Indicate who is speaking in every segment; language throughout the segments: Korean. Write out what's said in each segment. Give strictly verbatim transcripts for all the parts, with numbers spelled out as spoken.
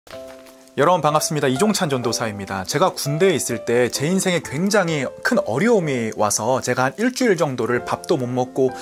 Speaker 1: 여러분 반갑습니다. 이종찬 전도사입니다. 제가 군대에 있을 때 제 인생에 굉장히 큰 어려움이 와서 제가 한 일주일 정도를 밥도 못 먹고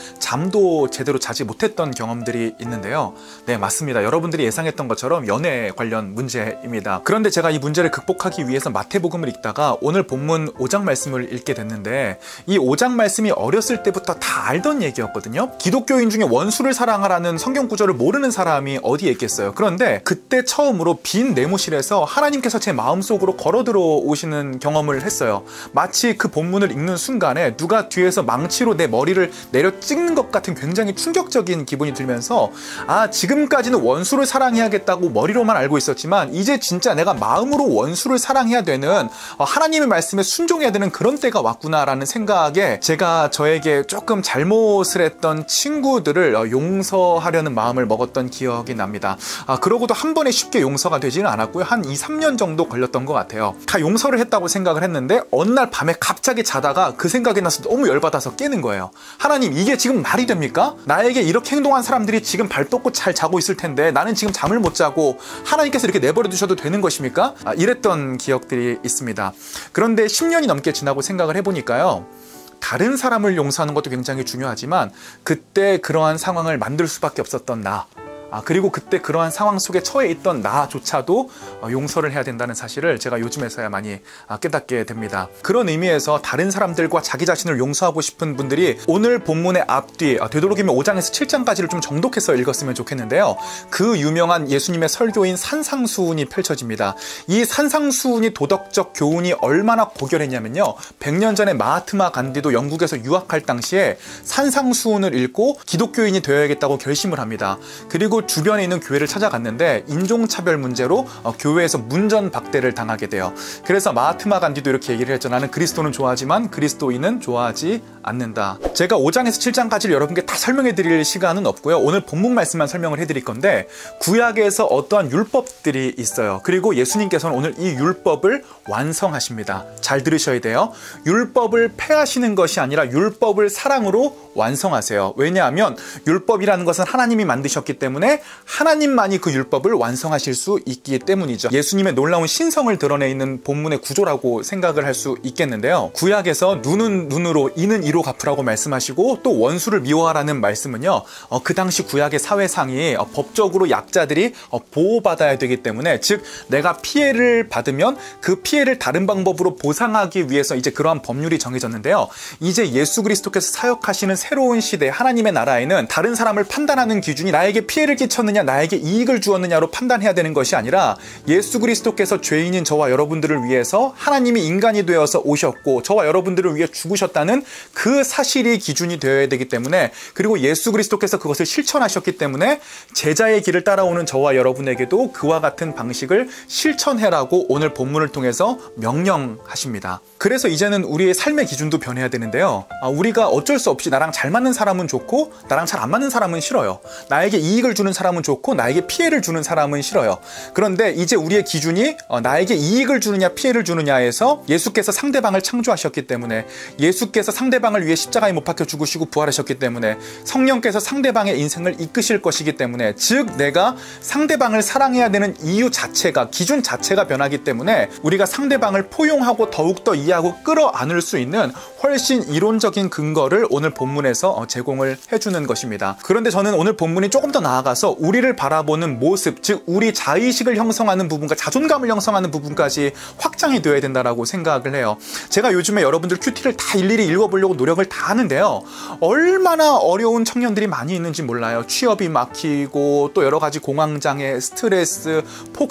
Speaker 1: 잠도 제대로 자지 못했던 경험들이 있는데요. 네, 맞습니다. 여러분들이 예상했던 것처럼 연애 관련 문제입니다. 그런데 제가 이 문제를 극복하기 위해서 마태복음을 읽다가 오늘 본문 오 장 말씀을 읽게 됐는데, 이 오 장 말씀이 어렸을 때부터 다 알던 얘기였거든요. 기독교인 중에 원수를 사랑하라는 성경 구절을 모르는 사람이 어디에 있겠어요. 그런데 그때 처음으로 빈 내무실에 하나님께서 제 마음속으로 걸어 들어오시는 경험을 했어요. 마치 그 본문을 읽는 순간에 누가 뒤에서 망치로 내 머리를 내려 찍는 것 같은 굉장히 충격적인 기분이 들면서, 아, 지금까지는 원수를 사랑해야겠다고 머리로만 알고 있었지만 이제 진짜 내가 마음으로 원수를 사랑해야 되는, 하나님의 말씀에 순종해야 되는 그런 때가 왔구나라는 생각에 제가 저에게 조금 잘못을 했던 친구들을 용서하려는 마음을 먹었던 기억이 납니다. 아, 그러고도 한 번에 쉽게 용서가 되지는 않았고요. 한 이, 삼 년 정도 걸렸던 것 같아요. 다 용서를 했다고 생각을 했는데 어느 날 밤에 갑자기 자다가 그 생각이 나서 너무 열받아서 깨는 거예요. 하나님, 이게 지금 말이 됩니까? 나에게 이렇게 행동한 사람들이 지금 발 뻗고 잘 자고 있을 텐데 나는 지금 잠을 못 자고 하나님께서 이렇게 내버려 두셔도 되는 것입니까? 아, 이랬던 기억들이 있습니다. 그런데 십 년이 넘게 지나고 생각을 해보니까요, 다른 사람을 용서하는 것도 굉장히 중요하지만 그때 그러한 상황을 만들 수밖에 없었던 나, 아, 그리고 그때 그러한 상황 속에 처해 있던 나조차도 용서를 해야 된다는 사실을 제가 요즘에서야 많이 깨닫게 됩니다. 그런 의미에서 다른 사람들과 자기 자신을 용서하고 싶은 분들이 오늘 본문의 앞뒤 되도록이면 오 장에서 칠 장까지를 좀 정독해서 읽었으면 좋겠는데요. 그 유명한 예수님의 설교인 산상수훈이 펼쳐집니다. 이 산상수훈이 도덕적 교훈이 얼마나 고결했냐면요, 백 년 전에 마하트마 간디도 영국에서 유학할 당시에 산상수훈을 읽고 기독교인이 되어야겠다고 결심을 합니다. 그리고 주변에 있는 교회를 찾아갔는데 인종차별 문제로 어, 교회에서 문전박대를 당하게 돼요. 그래서 마하트마 간디도 이렇게 얘기를 했죠. 나는 그리스도는 좋아하지만 그리스도인은 좋아하지 않는다. 제가 오 장에서 칠 장까지를 여러분께 다 설명해 드릴 시간은 없고요. 오늘 본문 말씀만 설명을 해드릴 건데, 구약에서 어떠한 율법들이 있어요. 그리고 예수님께서는 오늘 이 율법을 완성하십니다. 잘 들으셔야 돼요. 율법을 폐하시는 것이 아니라 율법을 사랑으로 완성하세요. 왜냐하면 율법이라는 것은 하나님이 만드셨기 때문에 하나님만이 그 율법을 완성하실 수 있기 때문이죠. 예수님의 놀라운 신성을 드러내 있는 본문의 구조라고 생각을 할 수 있겠는데요. 구약에서 눈은 눈으로, 이는 이로 갚으라고 말씀하시고, 또 원수를 미워하라는 말씀은요, 어, 그 당시 구약의 사회상이 어, 법적으로 약자들이 어, 보호받아야 되기 때문에, 즉 내가 피해를 받으면 그 피해를 다른 방법으로 보상하기 위해서 이제 그러한 법률이 정해졌는데요. 이제 예수 그리스도께서 사역하시는 새로운 시대 하나님의 나라에는 다른 사람을 판단하는 기준이 나에게 피해를 끼쳤느냐, 나에게 이익을 주었느냐로 판단해야 되는 것이 아니라, 예수 그리스도께서 죄인인 저와 여러분들을 위해서 하나님이 인간이 되어서 오셨고 저와 여러분들을 위해 죽으셨다는 그 사실이 기준이 되어야 되기 때문에, 그리고 예수 그리스도께서 그것을 실천하셨기 때문에 제자의 길을 따라오는 저와 여러분에게도 그와 같은 방식을 실천해라고 오늘 본문을 통해서 명령하십니다. 그래서 이제는 우리의 삶의 기준도 변해야 되는데요. 아, 우리가 어쩔 수 없이 나랑 잘 맞는 사람은 좋고 나랑 잘 안 맞는 사람은 싫어요. 나에게 이익을 주는 사람은 좋고 나에게 피해를 주는 사람은 싫어요. 그런데 이제 우리의 기준이 어, 나에게 이익을 주느냐 피해를 주느냐에서 예수께서 상대방을 창조하셨기 때문에, 예수께서 상대방을 위해 십자가에 못 박혀 죽으시고 부활하셨기 때문에, 성령께서 상대방의 인생을 이끄실 것이기 때문에, 즉 내가 상대방을 사랑해야 되는 이유 자체가, 기준 자체가 변하기 때문에 우리가 상대방을 포용하고 더욱더 이해하고 끌어안을 수 있는 훨씬 이론적인 근거를 오늘 본문에서 제공을 해주는 것입니다. 그런데 저는 오늘 본문이 조금 더 나아가서 우리를 바라보는 모습, 즉 우리 자의식을 형성하는 부분과 자존감을 형성하는 부분까지 확장이 되어야 된다고 생각을 해요. 제가 요즘에 여러분들 큐티를 다 일일이 읽어보려고 노력을 다 하는데요, 얼마나 어려운 청년들이 많이 있는지 몰라요. 취업이 막히고 또 여러 가지 공황장애, 스트레스,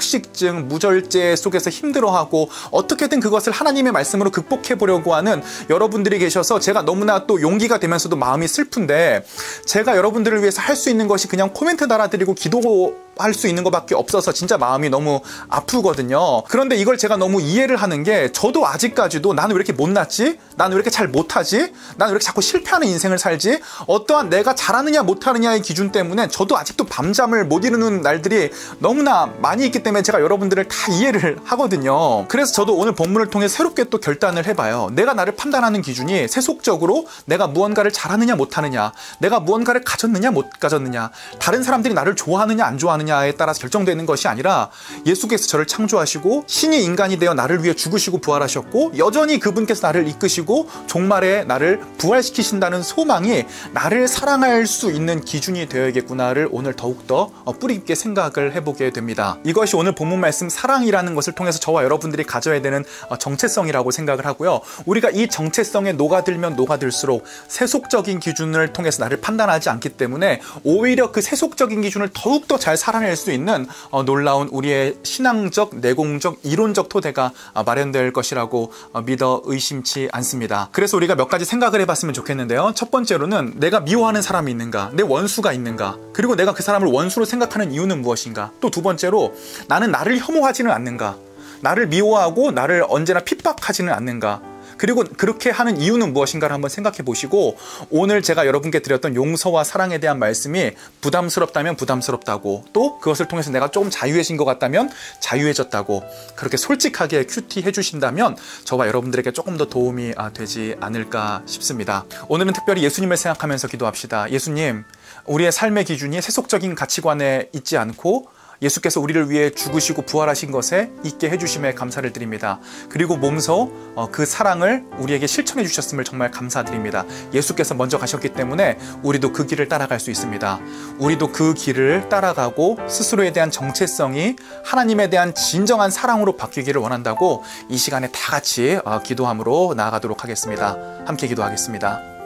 Speaker 1: 폭식증, 무절제 속에서 힘들어하고 어떻게든 그것을 하나님의 말씀으로 극복해 보려고 하는 여러분들이 계셔서 제가 너무나 또 용기가 되면서도 마음이 슬픈데, 제가 여러분들을 위해서 할 수 있는 것이 그냥 코멘트 달아드리고 기도할 수 있는 것밖에 없어서 진짜 마음이 너무 아프거든요. 그런데 이걸 제가 너무 이해를 하는 게, 저도 아직까지도 나는 왜 이렇게 못났지? 나는 왜 이렇게 잘 못하지? 나는 왜 이렇게 자꾸 실패하는 인생을 살지? 어떠한 내가 잘하느냐 못하느냐의 기준 때문에 저도 아직도 밤잠을 못 이루는 날들이 너무나 많이 있기 때문에 제가 여러분들을 다 이해를 하거든요. 그래서 저도 오늘 본문을 통해 새롭게 또 결단을 해봐요. 내가 나를 판단하는 기준이 세속적으로 내가 무언가를 잘하느냐 못하느냐, 내가 무언가를 가졌느냐 못 가졌느냐, 다른 사람들이 나를 좋아하느냐 안 좋아하느냐 되느냐에 따라서 결정되는 것이 아니라 예수께서 저를 창조하시고 신이 인간이 되어 나를 위해 죽으시고 부활하셨고 여전히 그분께서 나를 이끄시고 종말에 나를 부활시키신다는 소망이 나를 사랑할 수 있는 기준이 되어야겠구나를 오늘 더욱더 뿌리 깊게 생각을 해보게 됩니다. 이것이 오늘 본문 말씀 사랑이라는 것을 통해서 저와 여러분들이 가져야 되는 정체성이라고 생각을 하고요. 우리가 이 정체성에 녹아들면 녹아들수록 세속적인 기준을 통해서 나를 판단하지 않기 때문에 오히려 그 세속적인 기준을 더욱더 잘 살아낼 수 있는 놀라운 우리의 신앙적, 내공적, 이론적 토대가 마련될 것이라고 믿어 의심치 않습니다. 그래서 우리가 몇 가지 생각을 해봤으면 좋겠는데요. 첫 번째로는 내가 미워하는 사람이 있는가? 내 원수가 있는가? 그리고 내가 그 사람을 원수로 생각하는 이유는 무엇인가? 또 두 번째로 나는 나를 혐오하지는 않는가? 나를 미워하고 나를 언제나 핍박하지는 않는가? 그리고 그렇게 하는 이유는 무엇인가를 한번 생각해 보시고 오늘 제가 여러분께 드렸던 용서와 사랑에 대한 말씀이 부담스럽다면 부담스럽다고 또 그것을 통해서 내가 조금 자유해진 것 같다면 자유해졌다고 그렇게 솔직하게 큐티해 주신다면 저와 여러분들에게 조금 더 도움이 되지 않을까 싶습니다. 오늘은 특별히 예수님을 생각하면서 기도합시다. 예수님, 우리의 삶의 기준이 세속적인 가치관에 있지 않고 예수께서 우리를 위해 죽으시고 부활하신 것에 있게 해주심에 감사를 드립니다. 그리고 몸소 그 사랑을 우리에게 실천해 주셨음을 정말 감사드립니다. 예수께서 먼저 가셨기 때문에 우리도 그 길을 따라갈 수 있습니다. 우리도 그 길을 따라가고 스스로에 대한 정체성이 하나님에 대한 진정한 사랑으로 바뀌기를 원한다고 이 시간에 다 같이 기도함으로 나아가도록 하겠습니다. 함께 기도하겠습니다.